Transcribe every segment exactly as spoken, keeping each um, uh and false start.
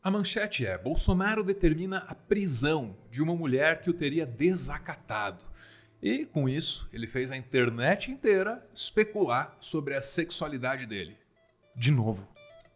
A manchete é: Bolsonaro determina a prisão de uma mulher que o teria desacatado. E, com isso, ele fez a internet inteira especular sobre a sexualidade dele. De novo.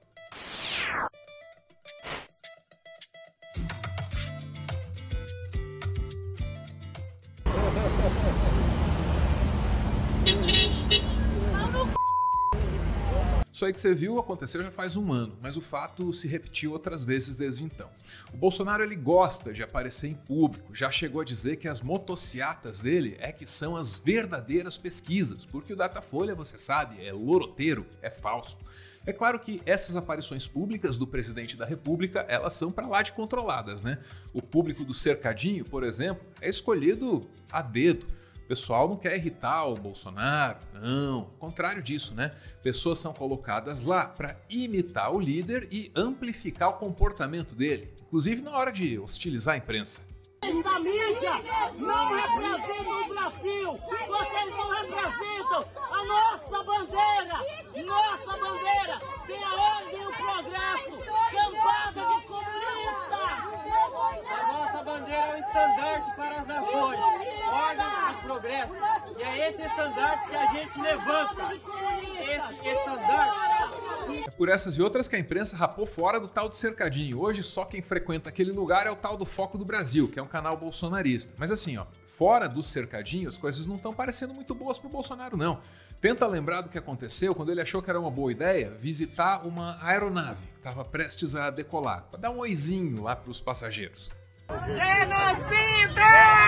Isso aí que você viu aconteceu já faz um ano, mas o fato se repetiu outras vezes desde então. O Bolsonaro ele gosta de aparecer em público, já chegou a dizer que as motociatas dele é que são as verdadeiras pesquisas, porque o Datafolha, você sabe, é loroteiro, é falso. É claro que essas aparições públicas do presidente da República, elas são pra lá de controladas, né? O público do cercadinho, por exemplo, é escolhido a dedo. O pessoal não quer irritar o Bolsonaro, não. Ao contrário disso, né? Pessoas são colocadas lá para imitar o líder e amplificar o comportamento dele, inclusive na hora de hostilizar a imprensa. Da mídia não representam o Brasil, vocês não representam a nossa bandeira, nossa bandeira tem a ordem e o progresso, cambada de comunistas. A nossa bandeira é o estandarte para as nações, ordem e progresso, e é esse estandarte que a gente levanta, esse estandarte. É por essas e outras que a imprensa rapou fora do tal do cercadinho. Hoje só quem frequenta aquele lugar é o tal do Foco do Brasil, que é um canal bolsonarista. Mas assim, ó, fora do cercadinho as coisas não estão parecendo muito boas pro Bolsonaro, não. Tenta lembrar do que aconteceu quando ele achou que era uma boa ideia visitar uma aeronave que estava prestes a decolar, para dar um oizinho lá pros passageiros. Genocida!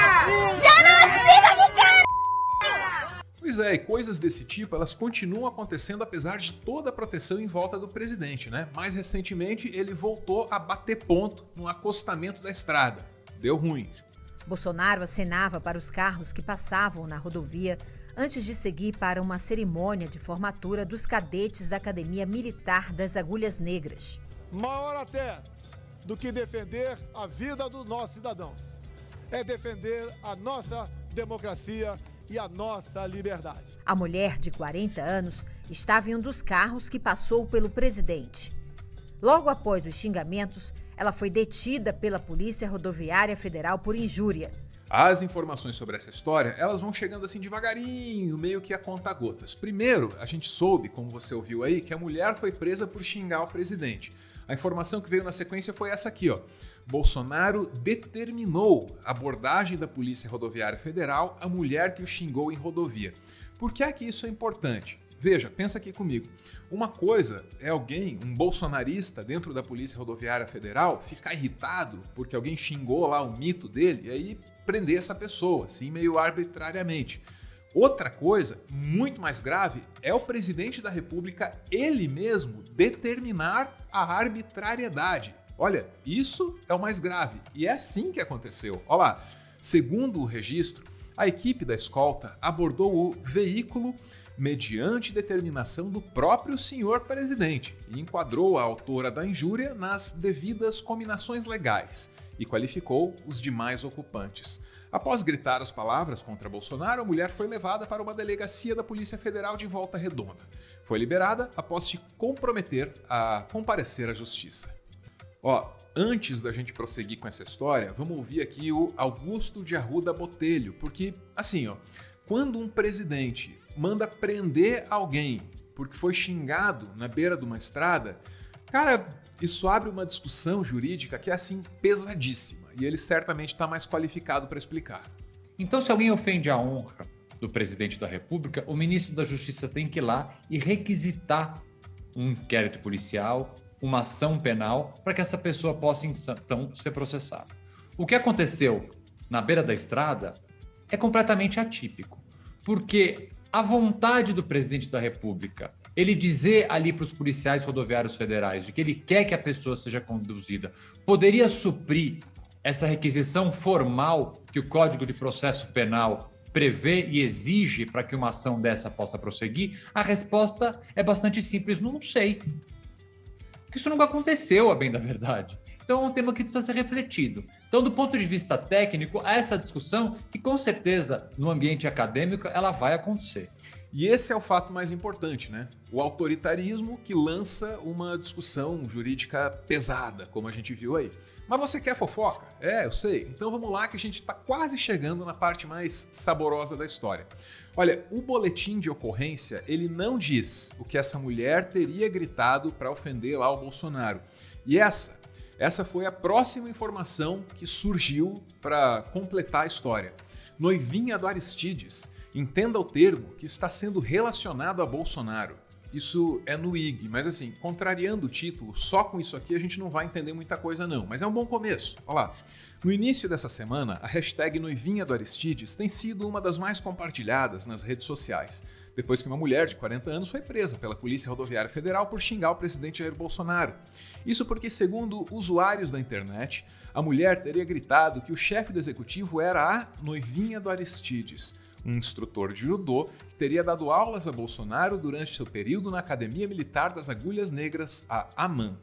Genocida do cara! Pois é, e coisas desse tipo, elas continuam acontecendo apesar de toda a proteção em volta do presidente, né? Mais recentemente, ele voltou a bater ponto no acostamento da estrada. Deu ruim. Bolsonaro acenava para os carros que passavam na rodovia antes de seguir para uma cerimônia de formatura dos cadetes da Academia Militar das Agulhas Negras. Maior até do que defender a vida dos nossos cidadãos é defender a nossa democracia e a nossa liberdade. A mulher de quarenta anos estava em um dos carros que passou pelo presidente. Logo após os xingamentos, ela foi detida pela Polícia Rodoviária Federal por injúria. As informações sobre essa história, elas vão chegando assim devagarinho, meio que a conta-gotas. Primeiro, a gente soube, como você ouviu aí, que a mulher foi presa por xingar o presidente. A informação que veio na sequência foi essa aqui, ó. Bolsonaro determinou a abordagem da Polícia Rodoviária Federal à mulher que o xingou em rodovia. Por que é que isso é importante? Veja, pensa aqui comigo. Uma coisa é alguém, um bolsonarista dentro da Polícia Rodoviária Federal, ficar irritado porque alguém xingou lá o mito dele e aí prender essa pessoa, assim, meio arbitrariamente. Outra coisa, muito mais grave, é o presidente da República, ele mesmo, determinar a arbitrariedade. Olha, isso é o mais grave. E é assim que aconteceu. Olha lá, segundo o registro, a equipe da escolta abordou o veículo mediante determinação do próprio senhor presidente e enquadrou a autora da injúria nas devidas cominações legais e qualificou os demais ocupantes. Após gritar as palavras contra Bolsonaro, a mulher foi levada para uma delegacia da Polícia Federal de Volta Redonda. Foi liberada após se comprometer a comparecer à justiça. Ó, antes da gente prosseguir com essa história, vamos ouvir aqui o Augusto de Arruda Botelho, porque, assim, ó, quando um presidente manda prender alguém porque foi xingado na beira de uma estrada, cara, isso abre uma discussão jurídica que é, assim, pesadíssima. E ele certamente está mais qualificado para explicar. Então, se alguém ofende a honra do presidente da República, o ministro da Justiça tem que ir lá e requisitar um inquérito policial, uma ação penal, para que essa pessoa possa, então, ser processada. O que aconteceu na beira da estrada é completamente atípico, porque a vontade do presidente da República, ele dizer ali para os policiais rodoviários federais de que ele quer que a pessoa seja conduzida, poderia suprir essa requisição formal que o Código de Processo Penal prevê e exige para que uma ação dessa possa prosseguir? A resposta é bastante simples, não sei. Porque isso nunca aconteceu, a bem da verdade. Então é um tema que precisa ser refletido. Então, do ponto de vista técnico, há essa discussão que, com certeza, no ambiente acadêmico, ela vai acontecer. E esse é o fato mais importante, né? O autoritarismo que lança uma discussão jurídica pesada, como a gente viu aí. Mas você quer fofoca? É, eu sei. Então vamos lá que a gente está quase chegando na parte mais saborosa da história. Olha, o boletim de ocorrência, ele não diz o que essa mulher teria gritado para ofender lá o Bolsonaro. E essa, essa foi a próxima informação que surgiu para completar a história. Noivinha do Aristides. Entenda o termo que está sendo relacionado a Bolsonaro. Isso é no I G, mas assim, contrariando o título, só com isso aqui a gente não vai entender muita coisa não, mas é um bom começo. Olha lá. No início dessa semana, a hashtag Noivinha do Aristides tem sido uma das mais compartilhadas nas redes sociais, depois que uma mulher de quarenta anos foi presa pela Polícia Rodoviária Federal por xingar o presidente Jair Bolsonaro. Isso porque, segundo usuários da internet, a mulher teria gritado que o chefe do executivo era a Noivinha do Aristides, um instrutor de judô que teria dado aulas a Bolsonaro durante seu período na Academia Militar das Agulhas Negras, a AMAN.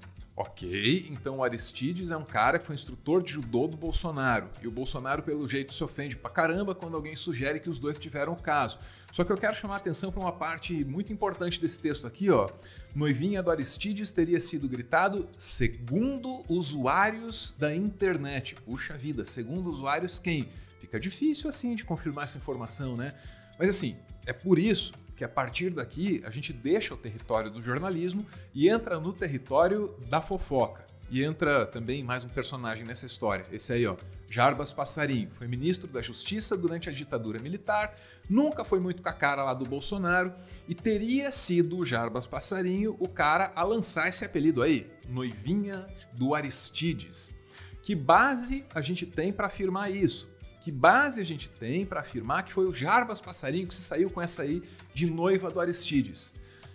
Ok, então o Aristides é um cara que foi instrutor de judô do Bolsonaro, e o Bolsonaro pelo jeito se ofende pra caramba quando alguém sugere que os dois tiveram o caso. Só que eu quero chamar a atenção para uma parte muito importante desse texto aqui, ó. Noivinha do Aristides teria sido gritado segundo usuários da internet. Puxa vida, segundo usuários quem? Fica difícil assim de confirmar essa informação, né? Mas assim, é por isso que a partir daqui a gente deixa o território do jornalismo e entra no território da fofoca. E entra também mais um personagem nessa história, esse aí, ó, Jarbas Passarinho. Foi ministro da Justiça durante a ditadura militar, nunca foi muito com a cara lá do Bolsonaro e teria sido o Jarbas Passarinho o cara a lançar esse apelido aí, Noivinha do Aristides. Que base a gente tem para afirmar isso? Que base a gente tem para afirmar que foi o Jarbas Passarinho que se saiu com essa aí de noiva do Aristides?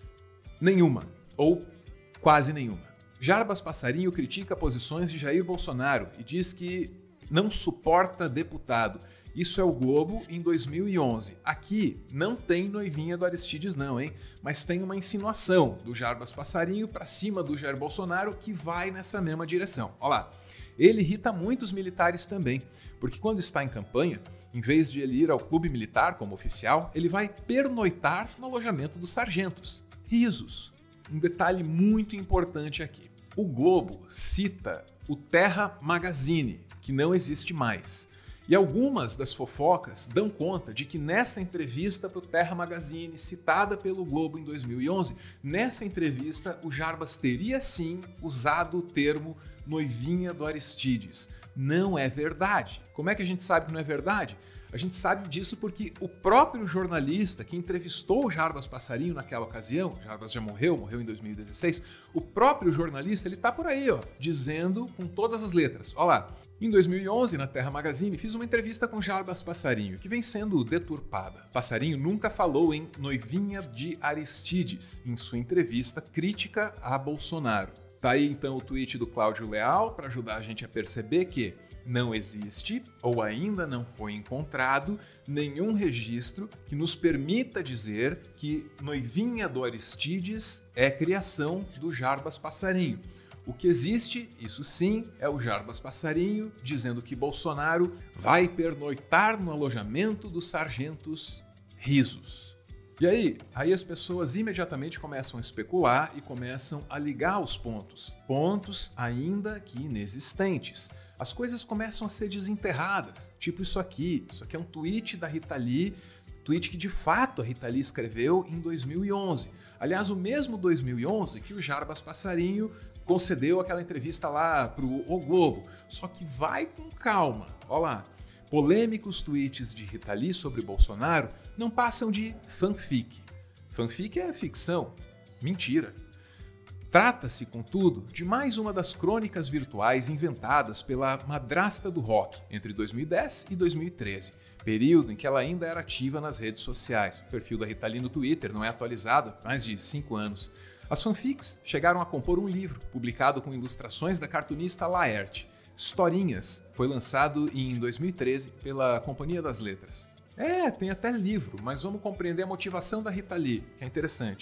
Nenhuma, ou quase nenhuma. Jarbas Passarinho critica posições de Jair Bolsonaro e diz que não suporta deputado. Isso é o Globo em dois mil e onze. Aqui não tem noivinha do Aristides não, hein? Mas tem uma insinuação do Jarbas Passarinho para cima do Jair Bolsonaro que vai nessa mesma direção. Olha lá. Ele irrita muito os militares também, porque quando está em campanha, em vez de ele ir ao clube militar como oficial, ele vai pernoitar no alojamento dos sargentos. Risos. Um detalhe muito importante aqui. O Globo cita o Terra Magazine, que não existe mais. E algumas das fofocas dão conta de que nessa entrevista para o Terra Magazine, citada pelo Globo em dois mil e onze, nessa entrevista o Jarbas teria sim usado o termo noivinha do Aristides. Não é verdade. Como é que a gente sabe que não é verdade? A gente sabe disso porque o próprio jornalista que entrevistou o Jarbas Passarinho naquela ocasião, o Jarbas já morreu, morreu em dois mil e dezesseis, o próprio jornalista, ele tá por aí, ó, dizendo com todas as letras. Olha lá, em dois mil e onze, na Terra Magazine, fiz uma entrevista com Jarbas Passarinho, que vem sendo deturpada. Passarinho nunca falou em noivinha de Aristides, em sua entrevista crítica a Bolsonaro. Tá aí então o tweet do Cláudio Leal para ajudar a gente a perceber que não existe, ou ainda não foi encontrado, nenhum registro que nos permita dizer que noivinha do Aristides é criação do Jarbas Passarinho. O que existe, isso sim, é o Jarbas Passarinho dizendo que Bolsonaro vai pernoitar no alojamento dos sargentos. Risos. E aí, aí as pessoas imediatamente começam a especular e começam a ligar os pontos. Pontos ainda que inexistentes. As coisas começam a ser desenterradas, tipo isso aqui. Isso aqui é um tweet da Rita Lee, tweet que de fato a Rita Lee escreveu em dois mil e onze. Aliás, o mesmo dois mil e onze que o Jarbas Passarinho concedeu aquela entrevista lá pro O Globo. Só que vai com calma, olha lá. Polêmicos tweets de Rita Lee sobre Bolsonaro não passam de fanfic. Fanfic é ficção, mentira. Trata-se, contudo, de mais uma das crônicas virtuais inventadas pela madrasta do rock entre dois mil e dez e dois mil e treze, período em que ela ainda era ativa nas redes sociais. O perfil da Rita Lee no Twitter não é atualizado há mais de cinco anos. As fanfics chegaram a compor um livro, publicado com ilustrações da cartunista Laerte. Historinhas foi lançado em dois mil e treze pela Companhia das Letras. É, tem até livro, mas vamos compreender a motivação da Rita Lee, que é interessante.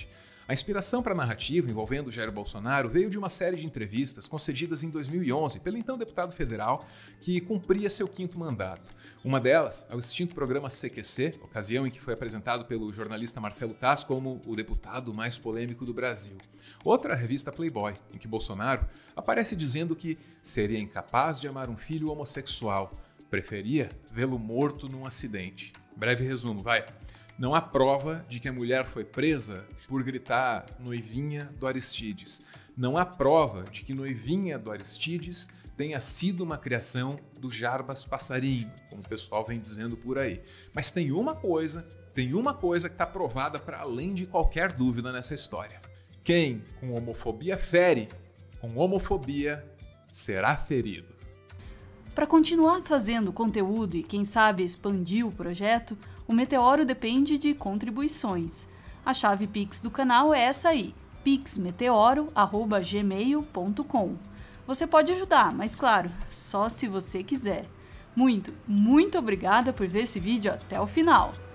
A inspiração para a narrativa envolvendo Jair Bolsonaro veio de uma série de entrevistas concedidas em dois mil e onze pelo então deputado federal que cumpria seu quinto mandato. Uma delas, ao extinto programa C Q C, ocasião em que foi apresentado pelo jornalista Marcelo Taz como o deputado mais polêmico do Brasil. Outra, a revista Playboy, em que Bolsonaro aparece dizendo que seria incapaz de amar um filho homossexual, preferia vê-lo morto num acidente. Breve resumo, vai. Não há prova de que a mulher foi presa por gritar noivinha do Aristides. Não há prova de que noivinha do Aristides tenha sido uma criação do Jarbas Passarinho, como o pessoal vem dizendo por aí. Mas tem uma coisa, tem uma coisa que está provada para além de qualquer dúvida nessa história. Quem com homofobia fere, com homofobia será ferido. Para continuar fazendo conteúdo e, quem sabe, expandir o projeto, o Meteoro depende de contribuições. A chave Pix do canal é essa aí, pix meteoro arroba gmail ponto com. Você pode ajudar, mas claro, só se você quiser. Muito, muito obrigada por ver esse vídeo até o final.